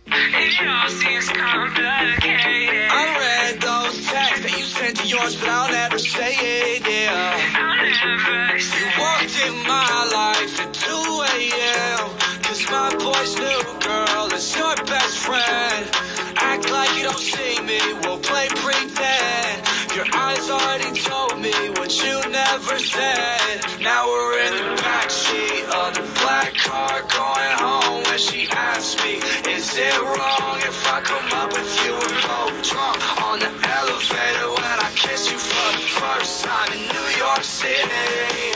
It all seems complicated. I read those texts that you sent to yours, but I'll never say it, yeah. I'll never say You walked in my life at 2 a.m. Cause my boy's new girl is your best friend. Act like you don't see me, we'll play pretend. Your eyes already told me what you never said. Now we're in the backseat of the black car going home, where she asked me, is it wrong if I come up with you and both drunk on the elevator when I kiss you for the first time in New York City?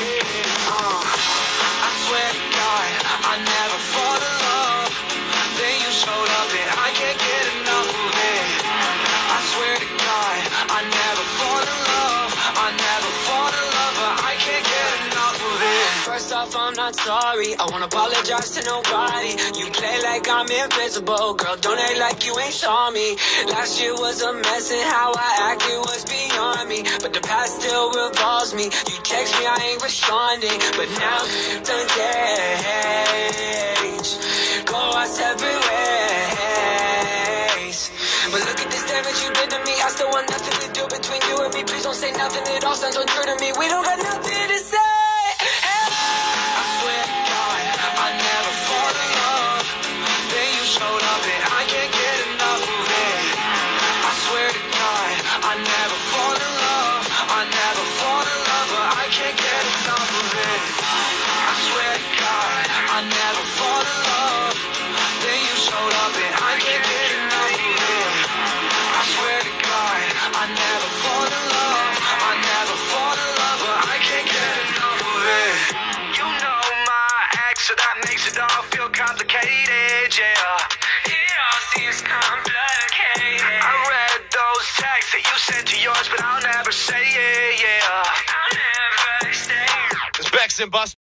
I swear to God, I never fall in love. Then you showed up and I can't get enough of it. I swear to God, I never fall in love. I never fall in love, but I can't get enough of it. First off, I'm not sorry, I won't apologize to nobody. You play like I'm invisible, girl, don't act like you ain't saw me. Last year was a mess and how I acted was beyond me, but the past still revolves me. You text me, I ain't responding, but now to engage, go our separate ways. But look at this damage you did to me, I still want nothing to do between you and me. Please don't say nothing, it all sounds so true to me. We don't got nothing to say. So that makes it all feel complicated, yeah. it all seems complicated. I read those texts that you sent to yours, but I'll never say it, yeah. I'll never stay. It's Bex and Bus.